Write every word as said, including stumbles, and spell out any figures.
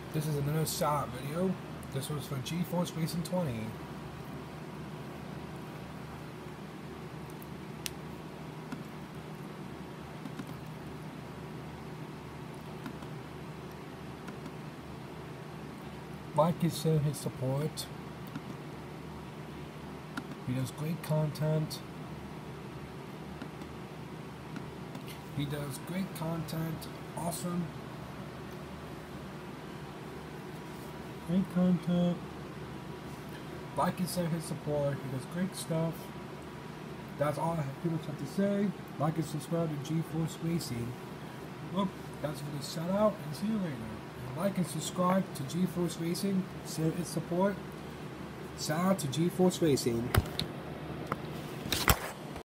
This is another shout video. This was for GeForceracing twenty. Like and share his support. He does great content. He does great content. Awesome. Great content. Like and share his support. He does great stuff. That's all I pretty much have to say. Like and subscribe to GeForceracing. Look, that's for the shout out, and see you later. Like and subscribe to GeForceracing. Share its support. Shout out to GeForceracing.